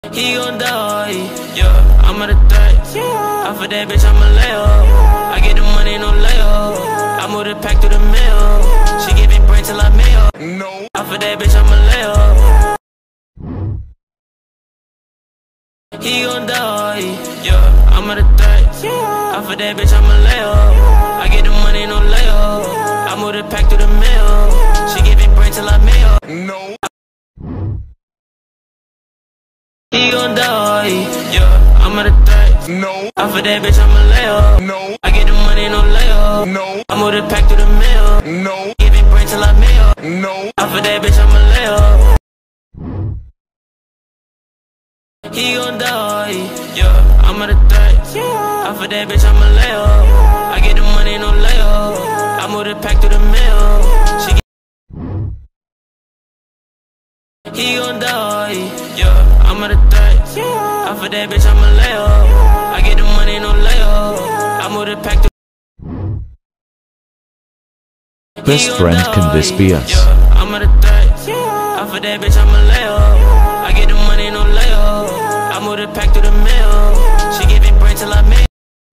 He gon' die, yeah, I'm at a threat. Off of that bitch, I'ma lay up. I get the money, no layup. I move the pack through the mail. She give me brain till I mail. No. Off of that bitch, I'ma lay up. He gon' die, yeah, I'm at a threat. Off of that bitch, I'ma lay up. I get the money, no layup. I move the pack through the mail. She give me brain till I mail. No. He gon' die, yeah, I'm at a threat. No. Off of that bitch, I'ma lay up. No. I get the money, no layup. No. I move the pack through the mail. No. Give me brain till I mail. No. Off of that bitch, I'ma lay up. He gon' die, yeah, I'm at a threat. Off of that bitch, I'ma lay up. I get the money, no layup. I move the pack through the mail. She He gon' die, yeah, I'm at a threat. Off of that bitch, I'ma lay up. I get the money, no layup. I move the pack through. Best friend, can this be us? Yeah, I'm at a threat. Off of that bitch, I'ma lay up. I get the money, no layup. I move the pack through the mail. She give me brain till I mail.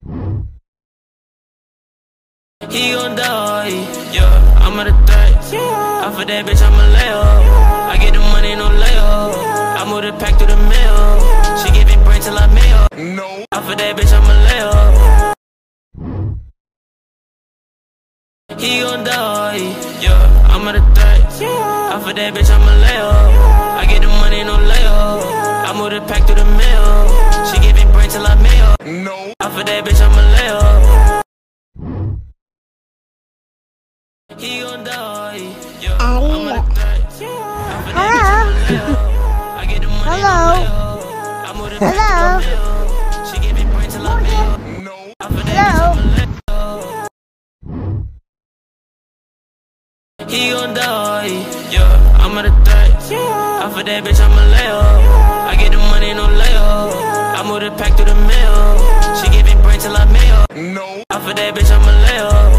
He gon' die, yeah, I'm at a threat. Off of that bitch, I'ma lay up. I get the money, no layup. I move the pack through the mail. She give me brain till I mail. No. Off of that bitch, I'ma lay up. He gon' die, yeah, I'm at a threat. Off of that bitch, I'ma lay up. I get the money, no layup. I move the pack through the mail. She give me brain till I mail. No. Off of that bitch, I'ma lay up. He gon' die, yeah, I'm at a threat. Hello. I get the money, Hello. I move the pack through the mail. She give me brain till I mail. No. Off of that bitch, I'ma lay up. He gon' die, yeah, I'm at a threat. Off of that bitch, I'ma lay up. I get the money, no layup. I move the pack through the mail. She give me brain till I mail. No. Off of that bitch, I'ma lay up.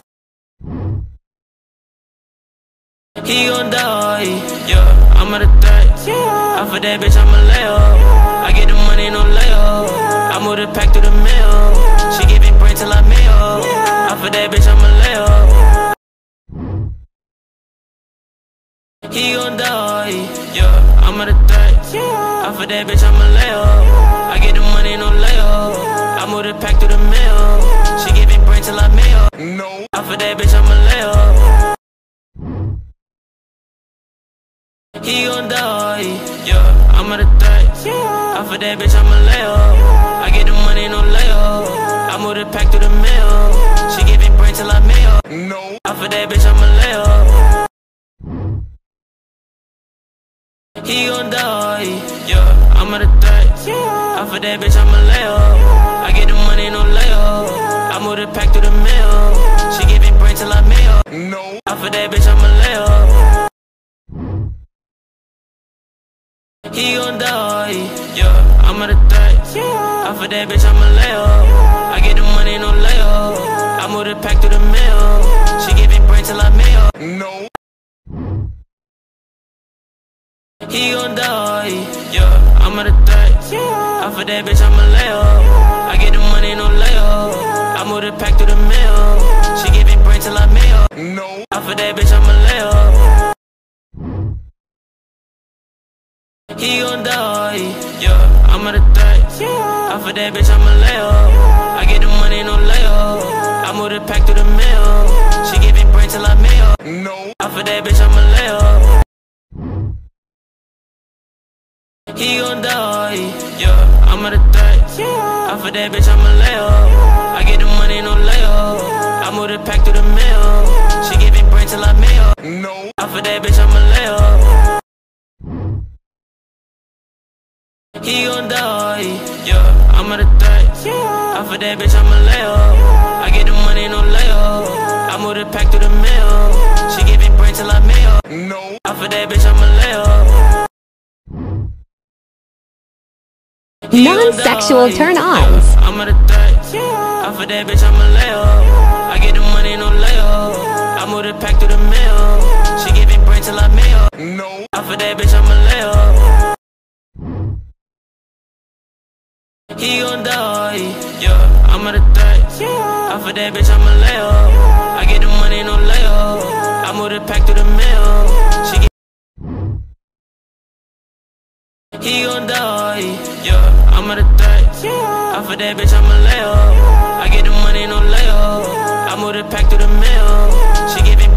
He gon' die, yeah, I'm at a threat. Off of that bitch, I'ma lay up. I get the money, no layup. I move the pack through the mail. She give me brain till I mail. Off of that bitch, I'ma lay up. He gon' die, yeah, I'm at a threat. Off of that bitch, I'ma lay up. I get the money, no layup. I move the pack through the mail. She give me brain till I mail. No. Off of that bitch, I'ma lay up. He gon' die, yeah, I'm at a threat. Off of that bitch, I'ma lay up. I get the money, no layup. I move the pack through the mail. She give me brain till I mail. No. Off of that bitch, I'ma lay up. He gon' die, yeah, I'm at a threat. Off of that bitch, I'ma lay up. I get the money, no layup. I move the pack through the mail. She give me brain till I mail. No. Off of that bitch, I'ma lay up. He gon' die, yeah, I'm at a threat. Off of that bitch, I'ma lay up. I get the money, no layup. I move the pack through the mail. She give me brain till I mail. No. He gon' die, yeah, I'm at a threat. Off of that bitch, I'ma lay up. I get the money, no layup. I move the pack through the mail. She give me brain till I mail. No. Off of that bitch, I'ma lay up. He gon' die, yeah, I'm at a threat. Off of that bitch, I'ma lay up. I get the money, no layup. I move the pack through the mail. She give me brain till I mail. No. Off of that bitch, I'ma lay up. He gon' die, yeah, I'm at a threat. Off of that bitch, I'ma lay up. I get the money, no layup. I move the pack through the mail. She give me brain till I mail. No. Off of that bitch, I'ma lay up. He gon' die, yeah, I'm at a threat. Off of that bitch, I'ma lay up. I get the money, no layup. I move the pack through the mail. She give me brain till I mail. No. Off of that bitch, I'ma lay up. Non-sexual turn-ons. Yeah, I'm at a threat. Off of that bitch, I'ma lay up. I get the money, no layup. I move the pack through the mail. She give me brain till I mail. No. Off of that bitch, I'ma lay up. He gon' die, yeah, I'm at a threat. Off of that bitch, I'ma lay up. I get the money, no layup. I move the pack through the mail. She get he gon' die, yeah, I'm at a threat. Off of that bitch, I'ma lay up. I get the money, no layup. I move the pack through the mail. She giving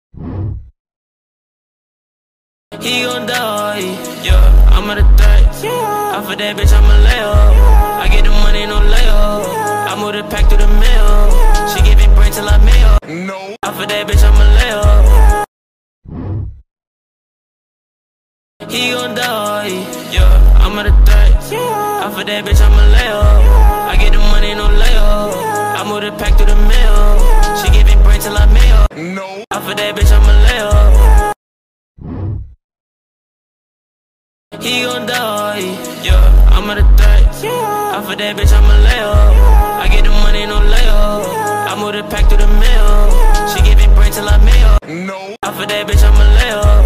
he gon' die, yeah, I'm at a threat. Off of that bitch, I'ma lay up. I get the money, no layup. I move the pack through the mail. She giving brain till I mail. No. Off of that bitch, I'ma lay up. He gon' die, yeah, I'm at a threat. Off of that bitch, I'ma lay up. I get the money, no layup. I move the pack through the mail. She giving brain till I mail. No. Off of that bitch, I'ma lay up. He gon' die, yeah, I'm at a threat. Off of that bitch, I'ma lay up. I get the money, no layup. I move the pack through the mail. She giving brain till I mail. No. Off of that bitch, I'ma lay up.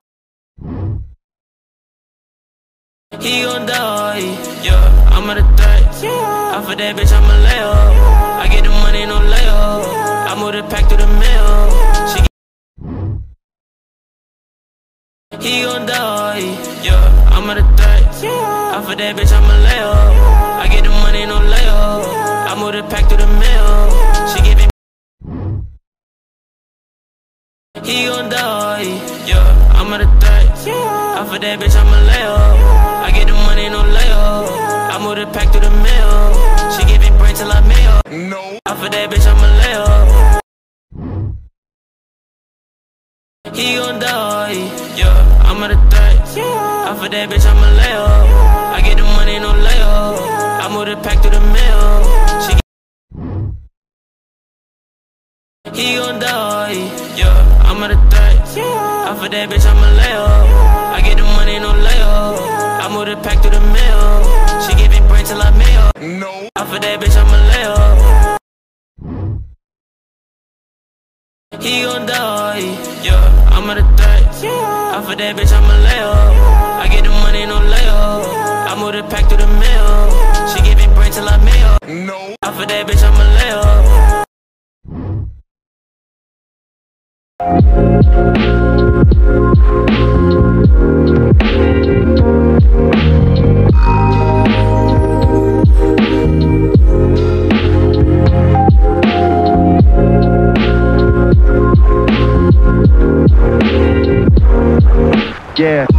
He gon' die, yeah, I'm at a threat. Off of that bitch, I'ma lay up. I get the money, no layup. I move the pack through the mail. He gon' die, yeah, I'm at a threat. Off of that bitch, I'ma lay up. I get the money, no layup. I move the pack through the mail. She giving he gon' die, yeah, I'm at a threat. Off of that bitch, I'ma lay up. I get the money, no layup. I move the pack through the mail. She giving brain till I mail. No. Off of that bitch, I'ma lay up. He gon' die, yeah, I'm at a threat. Off of that bitch, I'ma lay up. I get the money, no layup. I move the pack through the mail. He gon' die, yeah, I'm at a threat. Off of that bitch, I'ma lay up. I get the money, no layup. I move the pack through the mail. She giving brain till I mail. No. Off of that bitch, I'ma lay up. He gon' die, yeah, I'm at a threat. Off of that bitch, I'ma lay up. I get the money, no layup. I move the pack through the mail. She giving brain till I mail. No. Off of that bitch, I'ma lay up. Yeah.